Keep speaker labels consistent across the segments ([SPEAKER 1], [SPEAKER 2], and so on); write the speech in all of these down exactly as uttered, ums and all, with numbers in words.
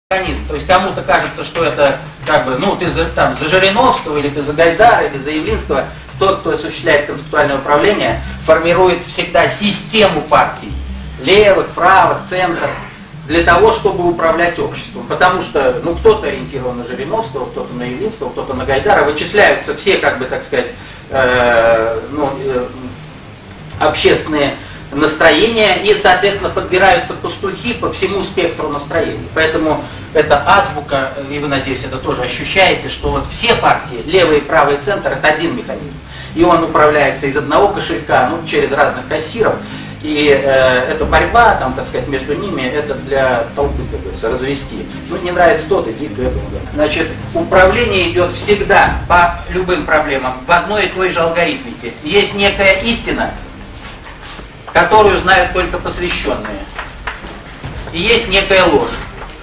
[SPEAKER 1] механизм. То есть кому-то кажется, что это как бы, ну, ты за, там, за Жириновского, или ты за Гайдара, или за Явлинского. Тот, кто осуществляет концептуальное управление, формирует всегда систему партий. Левых, правых, центр. Для того, чтобы управлять обществом. Потому что, ну, кто-то ориентирован на Жириновского, кто-то на Явлинского, кто-то на Гайдара. Вычисляются все, как бы, так сказать, э, ну, э, общественные настроения, и, соответственно, подбираются пастухи по всему спектру настроений. Поэтому это азбука, и вы, надеюсь, это тоже ощущаете, что вот все партии, левый, правый, центр, это один механизм. И он управляется из одного кошелька, ну, через разных кассиров. И э, эта борьба, там, так сказать, между ними, это для толпы, как говорится, развести. Ну, не нравится тот, иди к этому. Да. Значит, управление идет всегда по любым проблемам в одной и той же алгоритмике. Есть некая истина, которую знают только посвященные. И есть некая ложь.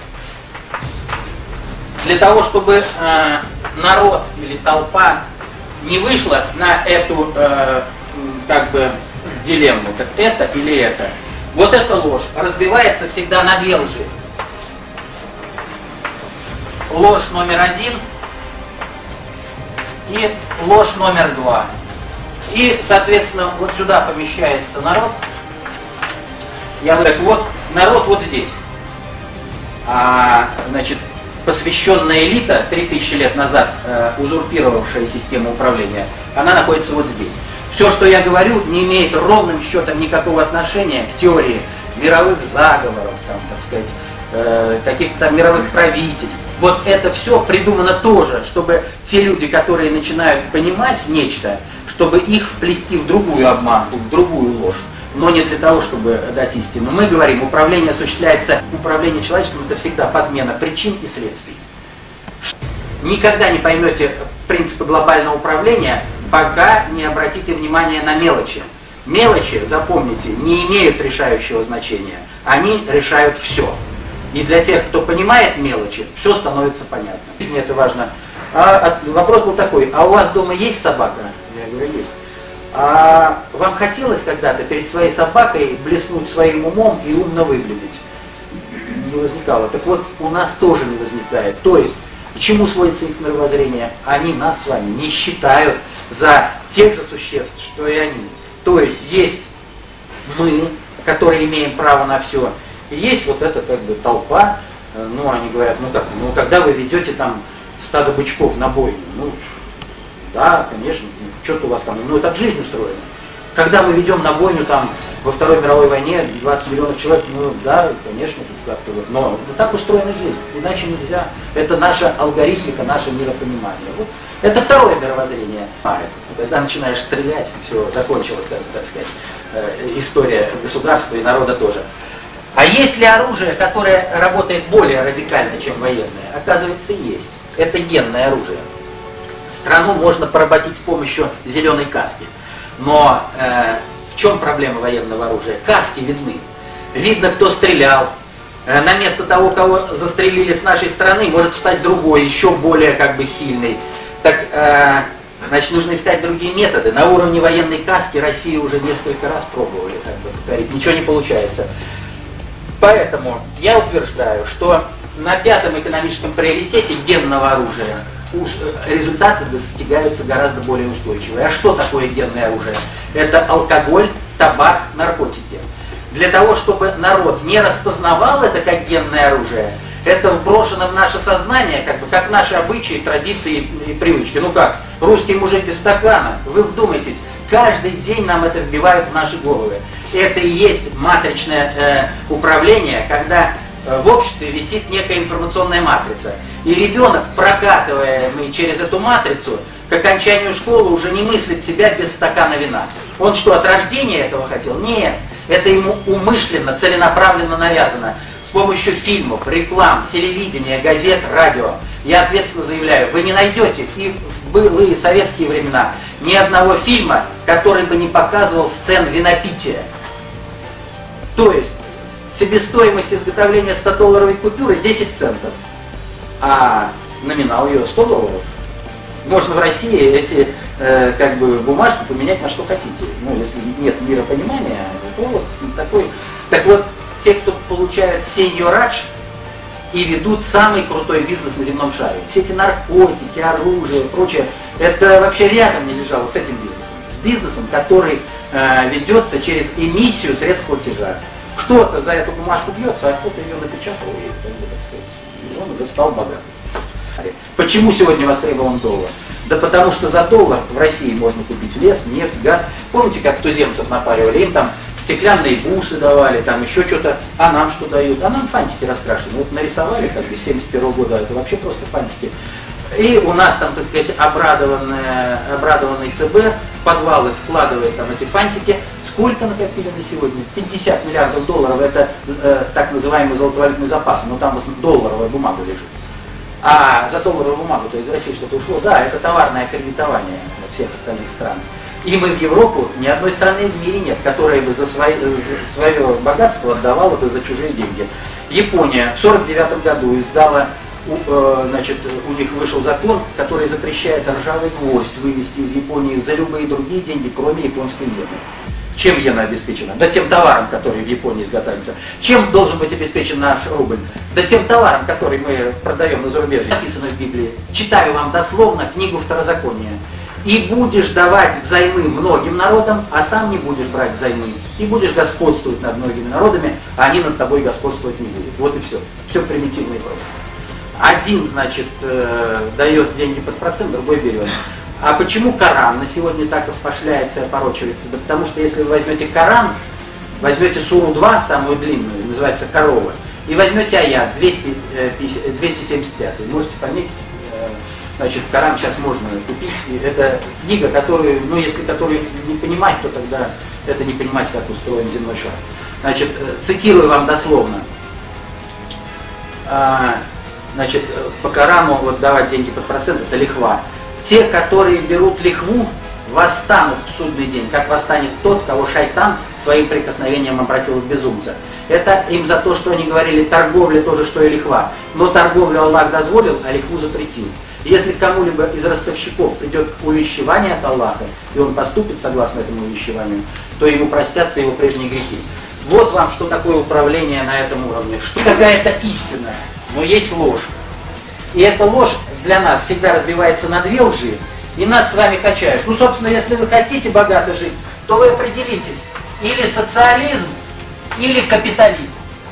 [SPEAKER 1] Для того, чтобы э, народ или толпа не вышла на эту, э, как бы, дилемму, так это или это, вот эта ложь разбивается всегда на две лжи. Ложь номер один и ложь номер два. И, соответственно, вот сюда помещается народ. Я вот так вот, народ вот здесь. А, значит, посвященная элита, три тысячи лет назад э, узурпировавшая систему управления, она находится вот здесь. Все, что я говорю, не имеет ровным счетом никакого отношения к теории мировых заговоров, там, так сказать, э, каких-то мировых правительств. Вот это все придумано тоже, чтобы те люди, которые начинают понимать нечто, чтобы их вплести в другую обманку, в другую ложь, но не для того, чтобы дать истину. Мы говорим, управление осуществляется, управление человечеством — это всегда подмена причин и следствий. Никогда не поймете принципы глобального управления, пока не обратите внимание на мелочи. Мелочи, запомните, не имеют решающего значения. Они решают все. И для тех, кто понимает мелочи, все становится понятно. Это важно. А, вопрос был такой: а у вас дома есть собака? Я говорю, есть. А вам хотелось когда-то перед своей собакой блеснуть своим умом и умно выглядеть? Не возникало. Так вот, у нас тоже не возникает. То есть, к чему сводится их мировоззрение? Они нас с вами не считают за тех же существ, что и они. То есть, есть мы, которые имеем право на все, и есть вот эта, как бы, толпа. Ну, они говорят, ну как, ну когда вы ведете там стадо бычков на бойню, ну, да, конечно, что-то у вас там, ну, так жизнь устроена. Когда мы ведем на бойню там во Второй мировой войне двадцать миллионов человек, ну, да, конечно, как-то вот, но ну, так устроена жизнь, иначе нельзя. Это наша алгоритмика, наше миропонимание. Вот. Это второе мировоззрение. А, это, когда начинаешь стрелять, все, закончилась, так, так сказать, э, история государства и народа тоже. А есть ли оружие, которое работает более радикально, чем военное? Оказывается, есть. Это генное оружие. Страну можно поработить с помощью зеленой каски. Но э, в чем проблема военного оружия? Каски видны. Видно, кто стрелял. Э, на место того, кого застрелили с нашей стороны, может встать другой, еще более, как бы, сильный. Так, э, значит, нужно искать другие методы. На уровне военной каски Россию уже несколько раз пробовали, как бы говорить, ничего не получается. Поэтому я утверждаю, что на пятом экономическом приоритете генного оружия результаты достигаются гораздо более устойчивые. А что такое генное оружие? Это алкоголь, табак, наркотики. Для того, чтобы народ не распознавал это как генное оружие, это вброшено в наше сознание, как бы, как наши обычаи, традиции и, и привычки. Ну как, русский мужик без стакана, вы вдумайтесь, каждый день нам это вбивают в наши головы. Это и есть матричное э, управление, когда э, в обществе висит некая информационная матрица. И ребенок, прокатываемый через эту матрицу, к окончанию школы уже не мыслит себя без стакана вина. Он что, от рождения этого хотел? Нет. Это ему умышленно, целенаправленно навязано. С помощью фильмов, реклам, телевидения, газет, радио. Я ответственно заявляю, вы не найдете и в былые советские времена ни одного фильма, который бы не показывал сцен винопития. То есть себестоимость изготовления стодолларовой купюры десять центов, а номинал ее сто долларов. Можно в России эти э, как бы бумажки поменять на что хотите. Ну, если нет миропонимания, то вот такой. Так вот, те, кто получают сеньорадж, и ведут самый крутой бизнес на земном шаре. Все эти наркотики, оружие, прочее, это вообще рядом не лежало с этим бизнесом. С бизнесом, который э, ведется через эмиссию средств платежа. Кто-то за эту бумажку бьется, а кто-то ее напечатал и, так сказать, и он уже стал богатым. Почему сегодня востребован доллар? Да потому что за доллар в России можно купить лес, нефть, газ. Помните, как туземцев напаривали? Им там стеклянные бусы давали, там еще что-то, а нам что дают? А нам фантики раскрашены. Вот нарисовали, как бы, с семьдесят первого года, это вообще просто фантики. И у нас там, так сказать, обрадованный ЦБ в подвалы складывает там эти фантики. Сколько накопили на сегодня? пятьдесят миллиардов долларов, это э, так называемый золотовалютный запас, но там долларовая бумага лежит. А за долларовую бумагу, то из России что-то ушло, да, это товарное кредитование всех остальных стран. И мы в Европу, ни одной страны в мире нет, которая бы за, свои, за свое богатство отдавала бы за чужие деньги. Япония в сорок девятом году издала, э, значит, у них вышел закон, который запрещает ржавый гвоздь вывести из Японии за любые другие деньги, кроме японской иены. Чем иена обеспечена? Да тем товаром, который в Японии изготавливается. Чем должен быть обеспечен наш рубль? Да тем товаром, который мы продаем на зарубежье, написано в Библии. Читаю вам дословно книгу Второзакония. И будешь давать взаймы многим народам, а сам не будешь брать взаймы. И будешь господствовать над многими народами, а они над тобой господствовать не будут. Вот и все. Все примитивно и просто. Один, значит, э, дает деньги под процент, другой берет. А почему Коран на сегодня так распошляется и опорочивается? Да потому что если вы возьмете Коран, возьмете суру два, самую длинную, называется «Корова», и возьмете аят двести семьдесят пять, можете пометить, значит, Коран сейчас можно купить. Это книга, которую, ну если которую не понимать, то тогда это не понимать, как устроен земной шар. Значит, цитирую вам дословно. Значит, по Корану вот давать деньги под процент – это лихва. Те, которые берут лихву, восстанут в судный день, как восстанет тот, кого шайтан своим прикосновением обратил в безумца. Это им за то, что они говорили, торговля тоже, что и лихва. Но торговлю Аллах дозволил, а лихву запретил. Если кому-либо из ростовщиков придет увещевание от Аллаха, и он поступит согласно этому увещеванию, то ему простятся его прежние грехи. Вот вам, что такое управление на этом уровне. Что какая-то истина, но есть ложь. И эта ложь для нас всегда разбивается на две лжи, и нас с вами качают. Ну, собственно, если вы хотите богато жить, то вы определитесь, или социализм, или капитализм.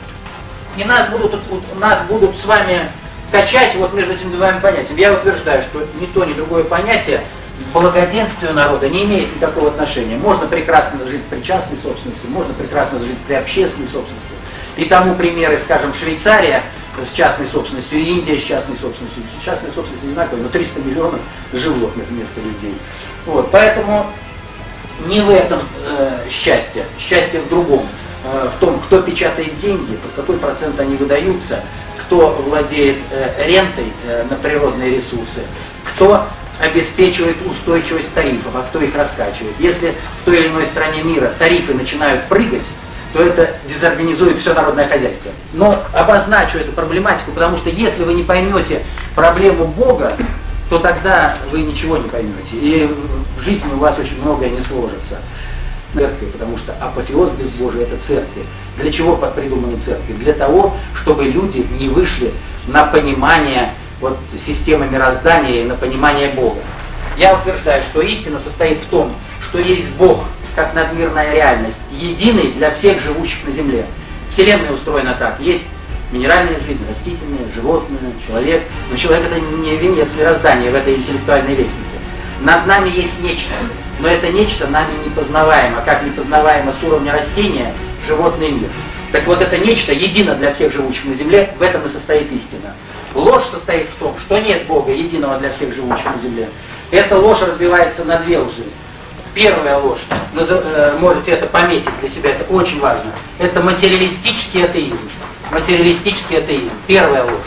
[SPEAKER 1] И нас будут, нас будут с вами качать вот между этими двумя понятиями. Я утверждаю, что ни то, ни другое понятие к благоденствию народа не имеет никакого отношения. Можно прекрасно жить при частной собственности, можно прекрасно жить при общественной собственности. И тому примеры, скажем, Швейцария с частной собственностью, и Индия с частной собственностью. Частная собственность одинаковая, но триста миллионов животных вместо людей. Вот, поэтому не в этом э, счастье, счастье в другом. Э, в том, кто печатает деньги, под какой процент они выдаются, кто владеет э, рентой э, на природные ресурсы, кто обеспечивает устойчивость тарифов, а кто их раскачивает. Если в той или иной стране мира тарифы начинают прыгать, то это дезорганизует все народное хозяйство. Но обозначу эту проблематику, потому что если вы не поймете проблему Бога, то тогда вы ничего не поймете. И в жизни у вас очень многое не сложится. Церкви, потому что апофеоз безбожия – это церкви. Для чего придуманы церкви? Для того, чтобы люди не вышли на понимание вот, системы мироздания и на понимание Бога. Я утверждаю, что истина состоит в том, что есть Бог, как надмирная реальность, единый для всех живущих на Земле. Вселенная устроена так. Есть минеральная жизнь, растительная, животное, человек. Но человек – это не венец мироздания в этой интеллектуальной лестнице. Над нами есть нечто, но это нечто нами непознаваемо, как непознаваемо с уровня растения животный мир. Так вот, это нечто едино для всех живущих на Земле, в этом и состоит истина. Ложь состоит в том, что нет Бога единого для всех живущих на Земле. Эта ложь разбивается на две лжи. Первая ложь, можете это пометить для себя, это очень важно, это материалистический атеизм. Материалистический атеизм. Первая ложь.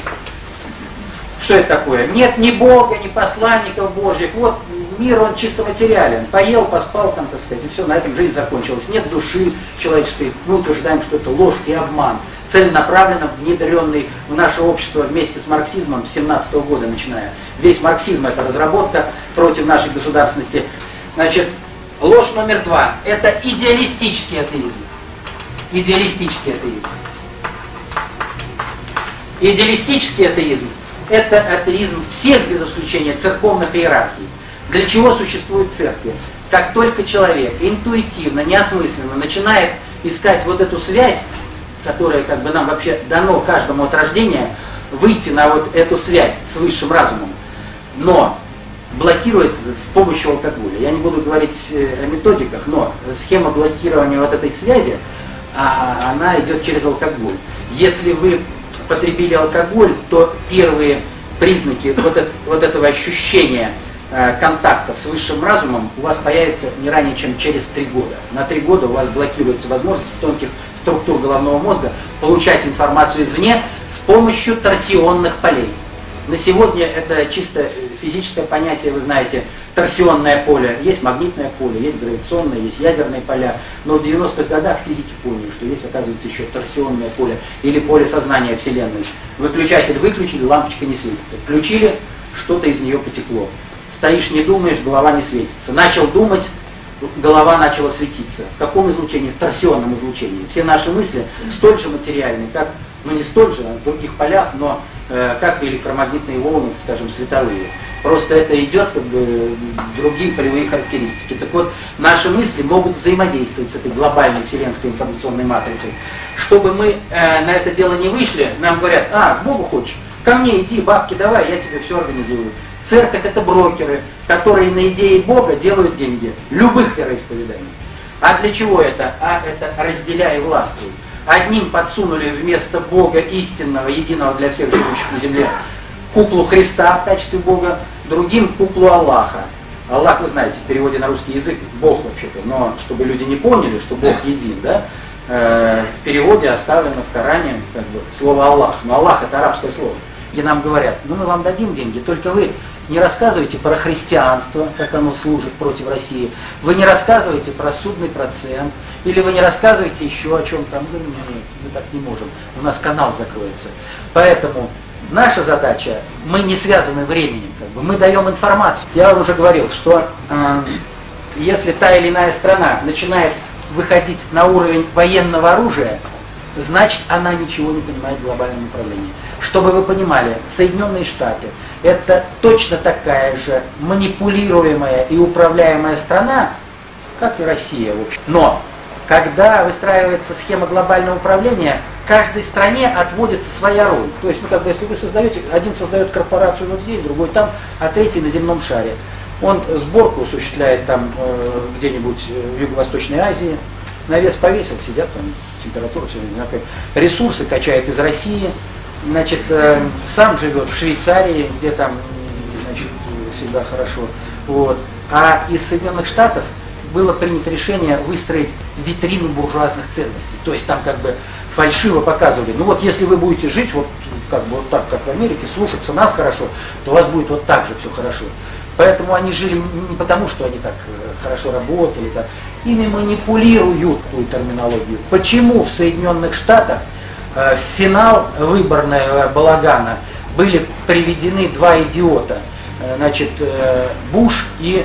[SPEAKER 1] Что это такое? Нет ни Бога, ни посланников Божьих. Вот мир, он чисто материален. Поел, поспал, там, так сказать, и все, на этом жизнь закончилась. Нет души человеческой. Мы утверждаем, что это ложь и обман. Целенаправленно внедренный в наше общество вместе с марксизмом с семнадцатого года начиная. Весь марксизм – это разработка против нашей государственности. Значит, ложь номер два – это идеалистический атеизм. Идеалистический атеизм. Идеалистический атеизм – это атеизм всех, без исключения, церковных иерархий. Для чего существуют церкви? Как только человек интуитивно, неосмысленно начинает искать вот эту связь, которая как бы нам вообще дано каждому от рождения, выйти на вот эту связь с высшим разумом, но блокирует с помощью алкоголя. Я не буду говорить о методиках, но схема блокирования вот этой связи, она идет через алкоголь. Если вы потребили алкоголь, то первые признаки вот, это, вот этого ощущения э, контактов с высшим разумом у вас появится не ранее, чем через три года. На три года у вас блокируется возможность тонких структур головного мозга получать информацию извне с помощью торсионных полей. На сегодня это чисто физическое понятие, вы знаете, торсионное поле. Есть магнитное поле, есть гравитационное, есть ядерные поля. Но в девяностых годах физики поняли, что есть, оказывается, еще торсионное поле или поле сознания Вселенной. Выключатель выключили, лампочка не светится. Включили, что-то из нее потекло. Стоишь, не думаешь, голова не светится. Начал думать, голова начала светиться. В каком излучении? В торсионном излучении. Все наши мысли столь же материальны, как, ну не столь же, а в других полях, но э, как и электромагнитные волны, скажем, световые. Просто это идет как бы другие полевые характеристики. Так вот, наши мысли могут взаимодействовать с этой глобальной вселенской информационной матрицей. Чтобы мы э, на это дело не вышли, нам говорят: а, к Богу хочешь, ко мне иди, бабки давай, я тебе все организую. Церковь — это брокеры, которые на идее Бога делают деньги, любых вероисповеданий. А для чего это? А это разделяй и властвуй. Одним подсунули вместо Бога истинного, единого для всех живущих на земле, куклу Христа в качестве Бога, другим куклу Аллаха. Аллах, вы знаете, в переводе на русский язык Бог вообще-то, но чтобы люди не поняли, что Бог един, да, э, в переводе оставлено в Коране как бы слово Аллах. Но Аллах — это арабское слово. И нам говорят: ну мы вам дадим деньги, только вы не рассказывайте про христианство, как оно служит против России, вы не рассказывайте про судный процент, или вы не рассказывайте еще о чем-то. Мы говорим: нет, мы так не можем, у нас канал закроется. Поэтому наша задача, мы не связаны временем, как бы, мы даем информацию. Я вам уже говорил, что э, если та или иная страна начинает выходить на уровень военного оружия, значит, она ничего не понимает в глобальном управлении. Чтобы вы понимали, Соединенные Штаты — это точно такая же манипулируемая и управляемая страна, как и Россия, в общем. Но когда выстраивается схема глобального управления, каждой стране отводится своя роль. То есть, ну, как бы, если вы создаете, один создает корпорацию вот здесь, другой там, а третий на земном шаре. Он сборку осуществляет там э, где-нибудь в Юго-Восточной Азии, навес повесил, сидят там, температура все одинаковая. Ресурсы качает из России, значит, э, сам живет в Швейцарии, где там, значит, всегда хорошо. Вот. А из Соединенных Штатов было принято решение выстроить витрину буржуазных ценностей. То есть там как бы фальшиво показывали: ну вот если вы будете жить вот, как бы, вот так, как в Америке, слушаться нас хорошо, то у вас будет вот так же все хорошо. Поэтому они жили не потому, что они так хорошо работали, так. Ими манипулируют ту терминологию. Почему в Соединенных Штатах э, в финал выборного балагана были приведены два идиота, э, значит, э, Буш и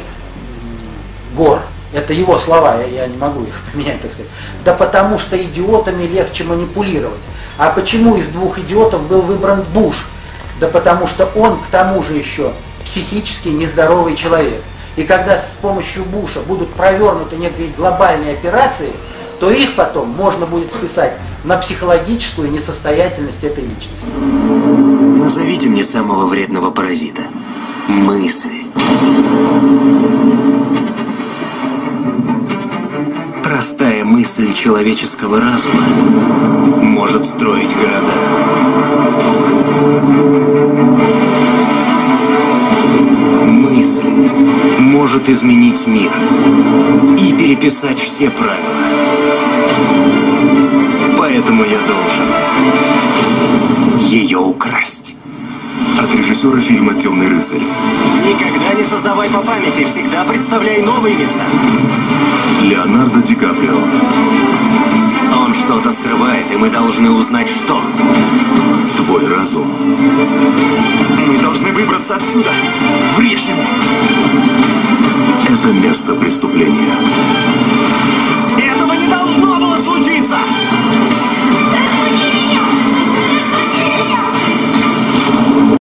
[SPEAKER 1] э, Гор? Это его слова, я, я не могу их поменять, так сказать. Да потому что идиотами легче манипулировать. А почему из двух идиотов был выбран Буш? Да потому что он к тому же еще психически нездоровый человек. И когда с помощью Буша будут провернуты некие глобальные операции, то их потом можно будет списать на психологическую несостоятельность этой личности.
[SPEAKER 2] Назовите мне самого вредного паразита. Мысли. Простая мысль человеческого разума может строить города. Мысль может изменить мир и переписать все правила. Поэтому я должен ее украсть.
[SPEAKER 3] От режиссера фильма «Темный рыцарь».
[SPEAKER 2] Никогда не создавай по памяти, всегда представляй новые места.
[SPEAKER 3] Леонардо Ди Каприо.
[SPEAKER 2] Он что-то скрывает, и мы должны узнать, что.
[SPEAKER 3] Твой разум.
[SPEAKER 2] Мы должны выбраться отсюда. Врежь ему.
[SPEAKER 3] Это место преступления.